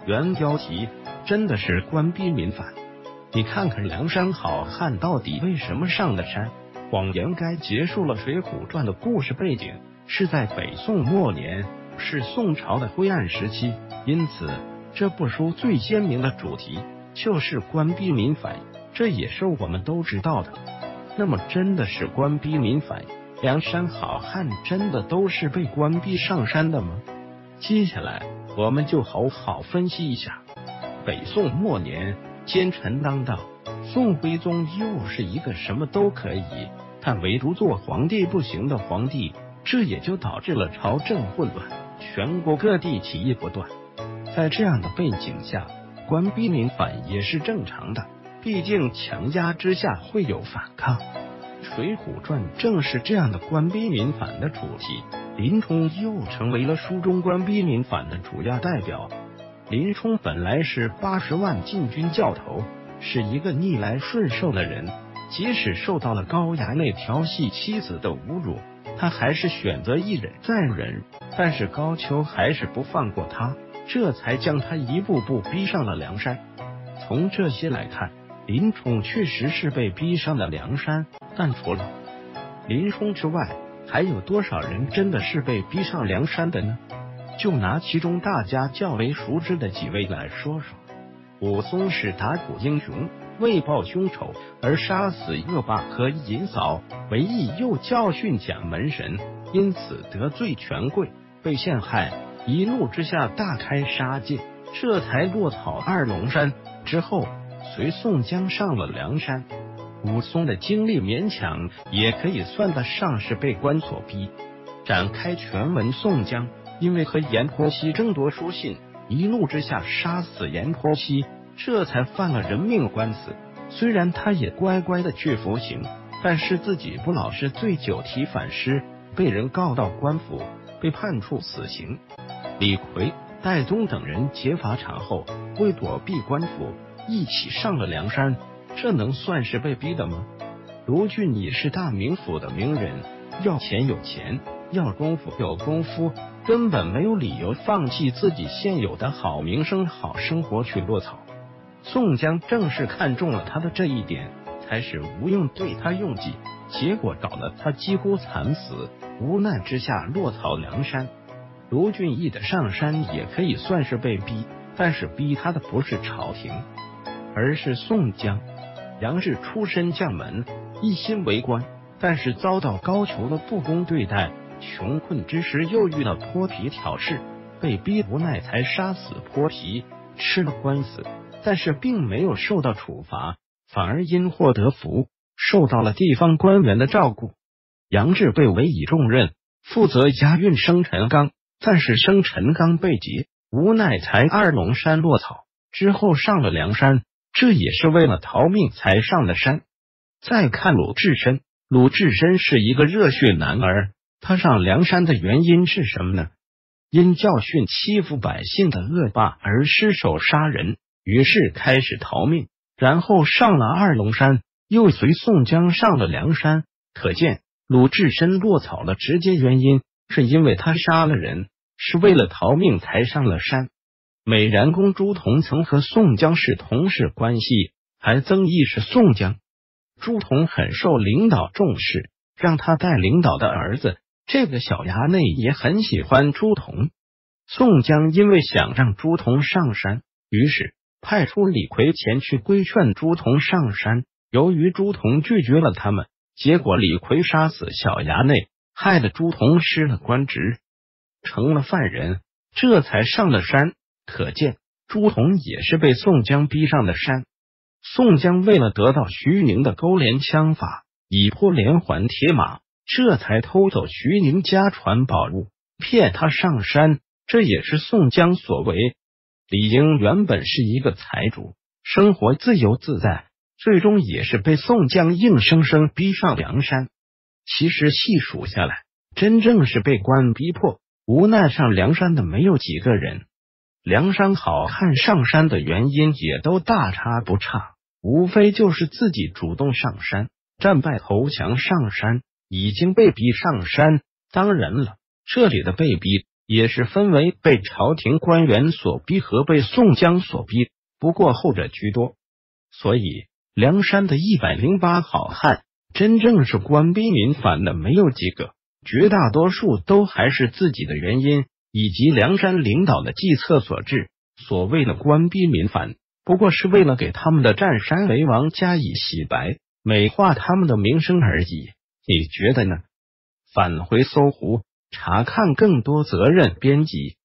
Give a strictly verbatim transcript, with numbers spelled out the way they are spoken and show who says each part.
Speaker 1: 原标题真的是官逼民反。你看看梁山好汉到底为什么上了山？广言该结束了《水浒传》的故事背景是在北宋末年，是宋朝的灰暗时期，因此这部书最鲜明的主题就是官逼民反，这也是我们都知道的。那么真的是官逼民反，梁山好汉真的都是被官逼上山的吗？接下来我们就好好分析一下。北宋末年，奸臣当道，宋徽宗又是一个什么都可以，但唯独做皇帝不行的皇帝，这也就导致了朝政混乱，全国各地起义不断。在这样的背景下，官逼民反也是正常的，毕竟强压之下会有反抗。《水浒传》正是这样的官逼民反的主题，林冲又成为了书中官逼民反的主要代表。林冲本来是八十万禁军教头，是一个逆来顺受的人，即使受到了高衙内调戏妻子的侮辱，他还是选择一忍再忍，但是高俅还是不放过他，这才将他一步步逼上了梁山。从这些来看，林冲确实是被逼上了梁山，但除了林冲之外，还有多少人真的是被逼上梁山的呢？就拿其中大家较为熟知的几位来说说。武松是打虎英雄，为报凶仇而杀死恶霸和淫嫂，为义又教训蒋门神，因此得罪权贵，被陷害，一怒之下大开杀戒，这才落草二龙山。之后随宋江上了梁山。武松的经历勉强也可以算得上是被官所逼。展开全文，宋江因为和阎婆惜争夺书信，一怒之下杀死阎婆惜，这才犯了人命官司。虽然他也乖乖的去服刑，但是自己不老实，醉酒提反诗，被人告到官府，被判处死刑。李逵、戴宗等人劫法场后，为躲避官府，一起上了梁山，这能算是被逼的吗？卢俊义是大名府的名人，要钱有钱，要功夫有功夫，根本没有理由放弃自己现有的好名声、好生活去落草。宋江正是看中了他的这一点，才使吴用对他用计，结果搞得他几乎惨死，无奈之下落草梁山。卢俊义的上山也可以算是被逼，但是逼他的不是朝廷，而是宋江。杨志出身将门，一心为官，但是遭到高俅的不公对待，穷困之时又遇到泼皮挑事，被逼无奈才杀死泼皮，吃了官司，但是并没有受到处罚，反而因祸得福，受到了地方官员的照顾。杨志被委以重任，负责押运生辰纲，但是生辰纲被劫，无奈才二龙山落草，之后上了梁山，这也是为了逃命才上了山。再看鲁智深，鲁智深是一个热血男儿，他上梁山的原因是什么呢？因教训欺负百姓的恶霸而失手杀人，于是开始逃命，然后上了二龙山，又随宋江上了梁山。可见鲁智深落草的直接原因是因为他杀了人，是为了逃命才上了山。美髯公朱仝曾和宋江是同事关系，还曾意是宋江。朱仝很受领导重视，让他带领导的儿子，这个小衙内也很喜欢朱仝。宋江因为想让朱仝上山，于是派出李逵前去规劝朱仝上山。由于朱仝拒绝了他们，结果李逵杀死小衙内，害得朱仝失了官职，成了犯人，这才上了山。可见朱仝也是被宋江逼上的山。宋江为了得到徐宁的勾连枪法，以破连环铁马，这才偷走徐宁家传宝物，骗他上山，这也是宋江所为。李应原本是一个财主，生活自由自在，最终也是被宋江硬生生逼上梁山。其实细数下来，真正是被官逼迫，无奈上梁山的没有几个人。梁山好汉上山的原因也都大差不差，无非就是自己主动上山，战败投降上山，已经被逼上山。当然了，这里的被逼也是分为被朝廷官员所逼和被宋江所逼，不过后者居多。所以梁山的一百零八好汉，真正是官逼民反的没有几个，绝大多数都还是自己的原因以及梁山领导的计策所致。所谓的官逼民反，不过是为了给他们的占山为王加以洗白，美化他们的名声而已。你觉得呢？返回搜狐，查看更多责任编辑。